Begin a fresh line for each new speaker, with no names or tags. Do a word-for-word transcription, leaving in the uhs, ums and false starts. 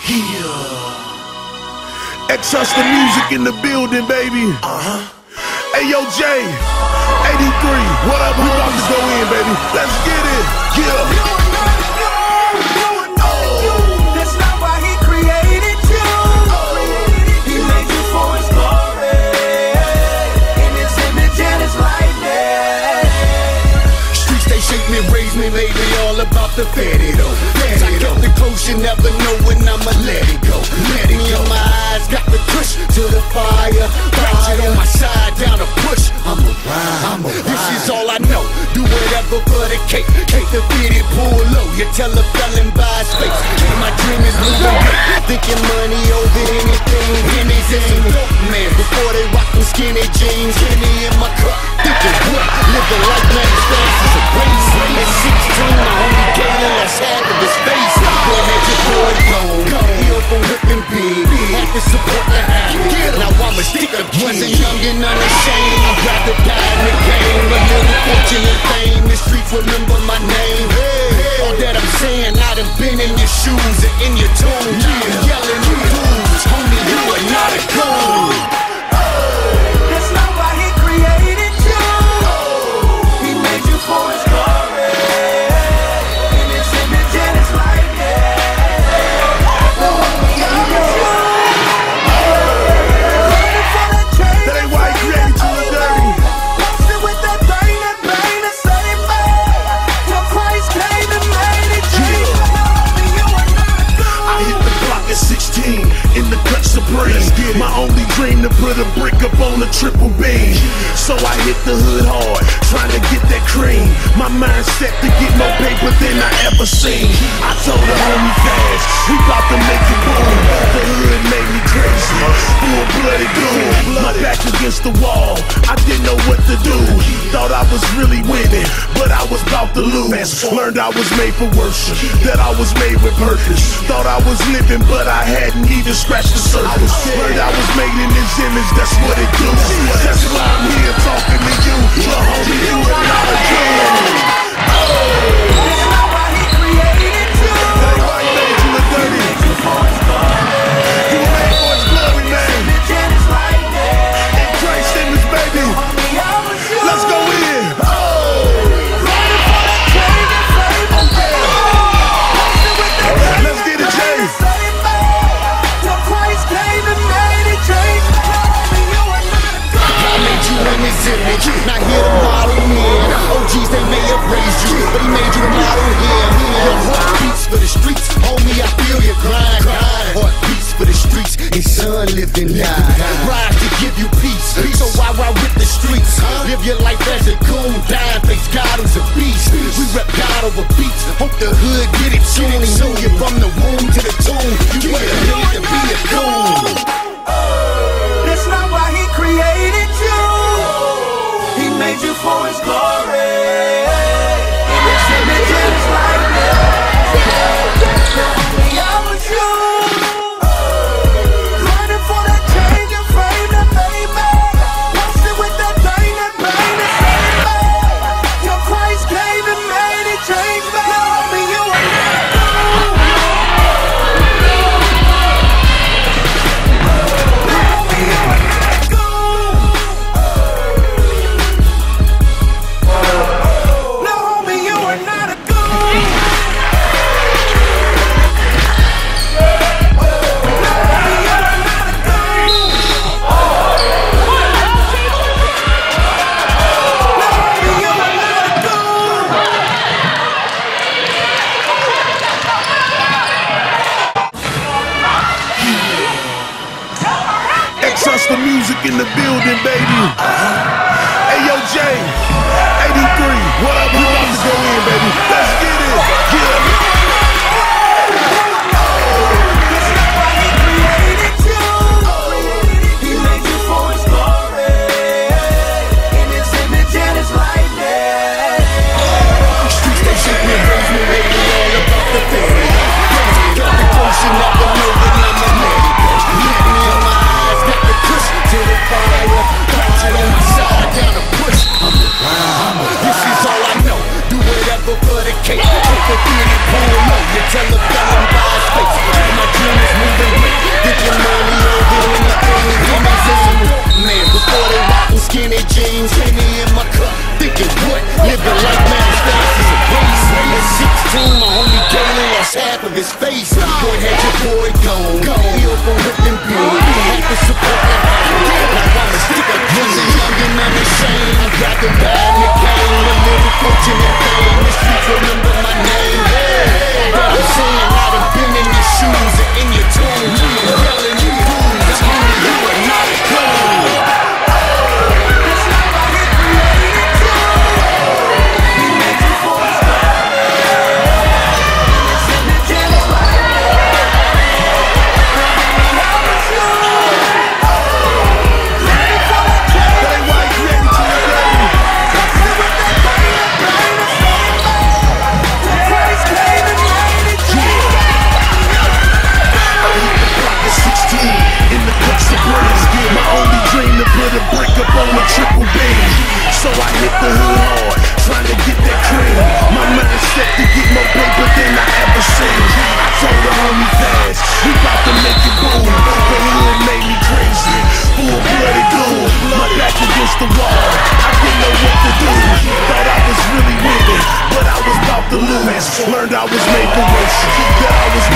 Yeah. Exhaust the music in the building, baby. Uh-huh. Hey, yo, Jay, eighty-three. What up? We about to go in, baby. Let's get it. Yeah.
Me, made me all about the fatty though. I kept it close, you never know when I'ma let it go. Let it in my eyes, got the push to the fire. Right on my side, down a push. I'm a ride, I'm a ride. This is all I know. Do whatever for the cake. Take the fitted, pull low. You tell a felon by space. And my dream is moving big. Thinking money over anything. Anything. Man, before they rockin' skinny jeans, Henny in my cup. Thinking what? Living life, man, as fast as a race. At sixteen, my homie Galen, that's half of his face. Boy, had your boy gone. Heal from whipping big. Had to support the hound. Now I'm a sticker. Wasn't young and unashamed. I'd rather die in the game. A little fortune and fame. The streets remember my name. All that I'm saying, I done been in your shoes and in your tomb. I'm yelling you dudes. Homie, you are not a goon.
That's not why he created you. He made you for his glory. In his image and his likeness.
That ain't why he created you, little dirty.
Posted with that brain, that brain, the same man. Till Christ came and made it change.
I hit the block at sixteen in the cut supreme. My only dream to put a brick up on a triple beam. So I hit the hood hard, trying to get that cream. My mind set to get more paper than I ever seen. I told the homie fast, we bout to make it boom. The hood made me crazy, full blooded goon. My back against the wall, I didn't know what to do. Thought I was really winning, but I was about to lose. Learned I was made for worship, that I was made with purpose. Thought I was living, but I hadn't even scratched the surface. Learned I was made in his image, that's what it do. That's why I'm here talking to you. The homie, you are not a king.
That's not why he created you.
That ain't why he made you look dirty. You were made for his glory, man. In Christ's image, baby. Let's go in. Let's get it, Jay.
Not here to model men. O Gs, they may have raised you, but he made you to model him. Your heart beats for the streets, homie, I feel your grind. Heart beats for the streets, his son lived and died. Rise to give you peace, so why ride with the streets? Live your life as a goon, die and face God who's a beast. We rep God over beats, hope the hood get it soon. They know you from the womb to the tomb. You ain't made to be a goon.
That's not why he created you. He made you for his glory. In his image and his likeness. I was you. Running for that change of fame that made me. Posted with that thing that made it save me. Till Christ came and made it change me. Homie, you are not goon. Homie, you are not goon. No, homie, you are not a goon. No, homie, you are not a goon. No, homie, you are not a goon.
Exhaust the music in the building, baby. Hey, yo, Jay, eighty-three. What up? We about to go in, baby. Let's get it. Yeah.
That's not why he created you. He made you for his glory. In his image and his likeness.
Streets, they shake me, raise me, made me all about the fatty. Got the close, you never know when I'ma let it go. Let me in my eyes, got the push to the fire. Right on my side, down a push. I'm the his face. Boy, had your boy gone. Ill from whipping beat. Had to support that high. Like I was stick up cruising young and unashamed. I got the bad and it came. A little fortunate fame. The streets remember my name. But I'm saying I'd have been in your shoes or in your tomb. Yelling you fools. I'm only you are not cool.
My only dream to put a brick up on a triple beam. So I hit the hood hard, trying to get that cream. My mind set to get more paper than I ever seen. I told the homie fast, we bout to make it boom. The hood made me crazy, full-blooded glue. My back against the wall, I didn't know what to do. Thought I was really winning, but I was about to lose. Learned I was made for worship, that I was